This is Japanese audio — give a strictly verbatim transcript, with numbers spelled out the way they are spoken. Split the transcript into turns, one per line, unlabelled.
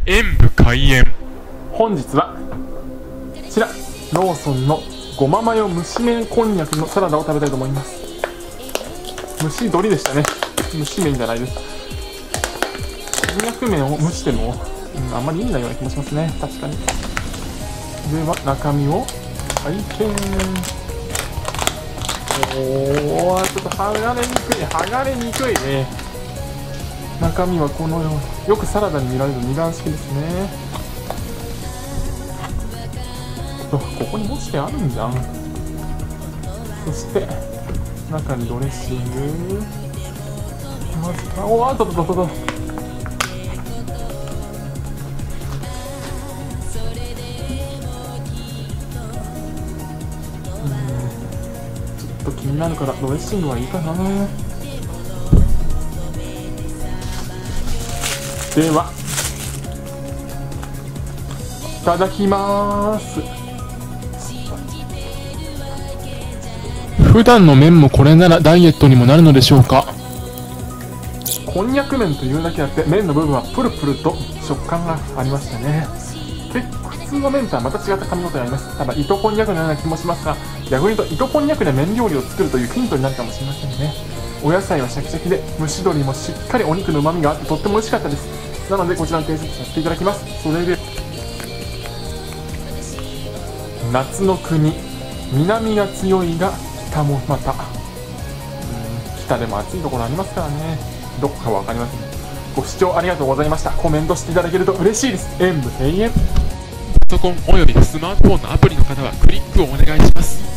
演武開演。
本日はこちらローソンのごまマヨ蒸し麺こんにゃくのサラダを食べたいと思います。蒸し鶏でしたね。蒸し麺じゃないです。こんにゃく麺を蒸しても、うん、あんまり意味ないような気もしますね。確かに。では中身を拝見。おー、ちょっと剥がれにくい剥がれにくいね。中身はこのようによくサラダに見られる二段式ですね。ここに落ちてあるんじゃん。そして中にドレッシング、まずおお、あととととと、うん、ちょっと気になるからドレッシングはいいかな。ではいただきまーす。
普段の麺もこれならダイエットにもなるのでしょうか。
こんにゃく麺というだけあって麺の部分はプルプルと食感がありましたね。結構普通の麺とはまた違った噛み応えがあります。ただ糸こんにゃくのような気もしますが、逆に言うと糸こんにゃくで麺料理を作るというヒントになるかもしれませんね。お野菜はシャキシャキで蒸し鶏もしっかりお肉の旨味があってとっても美味しかったです。なのでこちらの点数とさせていただきます。それで夏の国、南が強いが北もまた、うん、北でも暑いところありますからね。どこか分かりません。ご視聴ありがとうございました。コメントしていただけると嬉しいです。演武閉園。
パソコンおよびスマートフォンのアプリの方はクリックをお願いします。